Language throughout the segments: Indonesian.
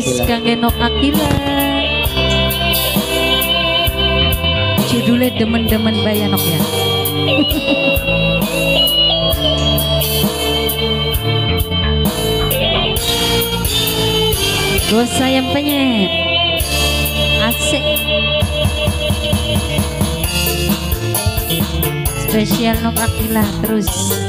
Terus kangge Nok Akila. Judulnya demen-demen bayanok ya. Gue sayang penyet asik. Spesial Nok Akila terus.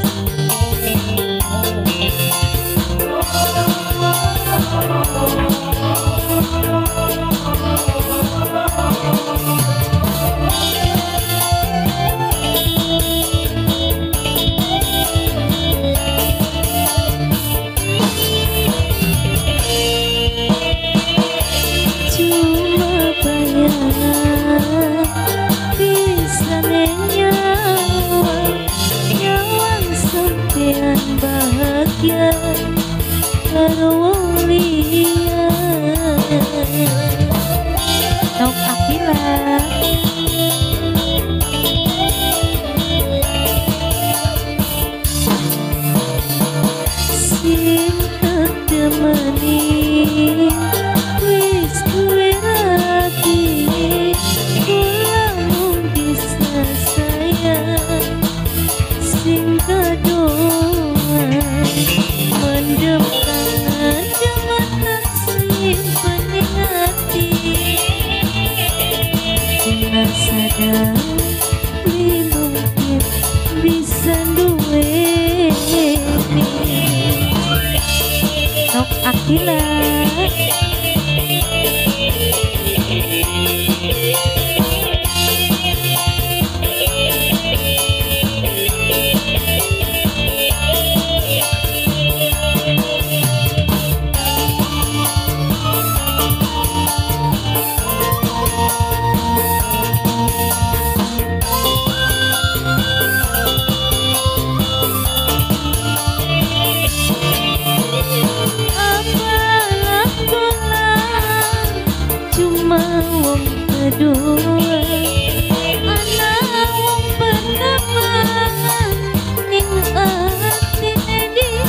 Bahagia Karolia Nok Akila. Sing tetemani wis duwe rati kulamu bisa sayang sing kadung mendem kangen jematan simpen di hati dengan sadar li mungkin bisa duweni Nok Akila. Kedua anak wong pertama ning atine dia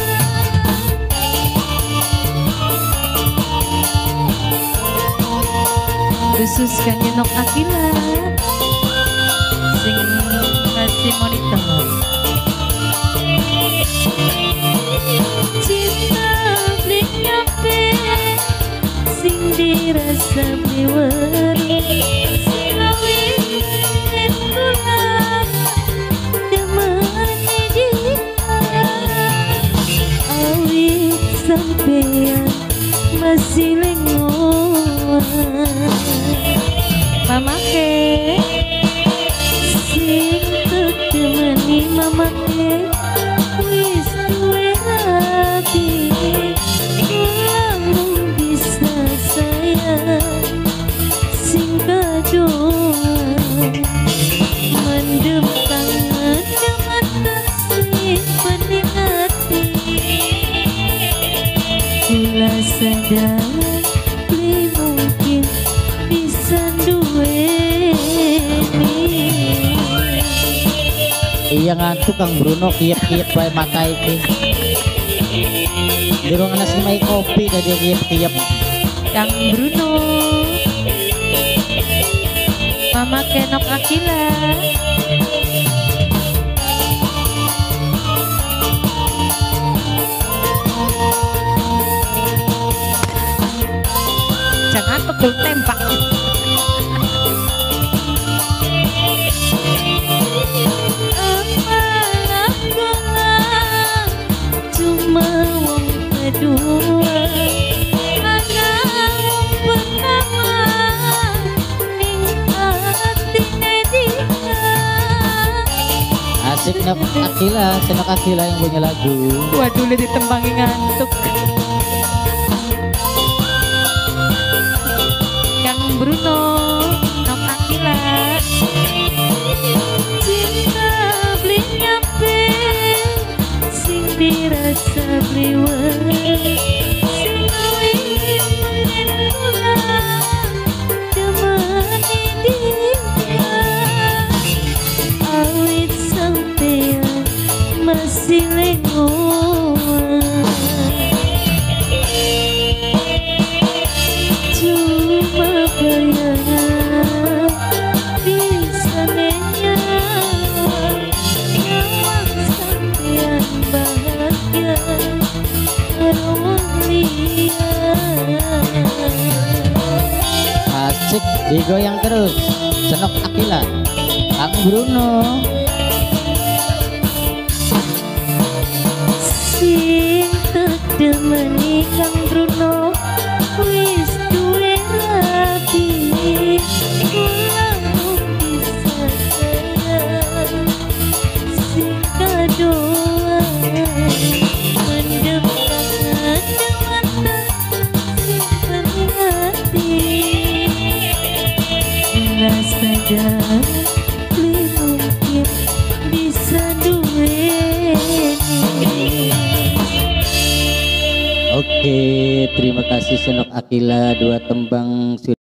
khusus kangge Nok Akila sing ngasih monitor cinta beli nyampe sing dirasa bliweri sampean masih lengoan mama ke sing tetemani mama ke wis duwe hati lamun bisa sayang sing kadung mendem kangen jematan simpen di hati kula sadar li mungkin bisa duweni. Iya ngantuk Kang Bruno kiep-kiep bae mata iki. Di ruangan nasi mai kopi dah dia kiep-kiep. Kang Bruno Mama ke Nok Akila. Jangan pegel tembak. Apalah golang cuma wong kedua, anak wong pertama ning atine dia. Asik Nok Akila, Nok Akila yang punya lagu. Waduh, le ditembangi ngantuk. Bruno, Nok Akila. Cinta beli nyampe, sing dirasa bliweri, sing awit menentulah temani dia. Awit sampean masih lengoan. digoyang terus. Senok Akila, Kang Bruno. Sing temeni Kang Bruno wis duwe rapi, lalu bisa sayang sing kadoan mendem tangan mata sing pening hati rasanya mungkin bisa duweni. Oke, terima kasih Senok Akila, 2 tembang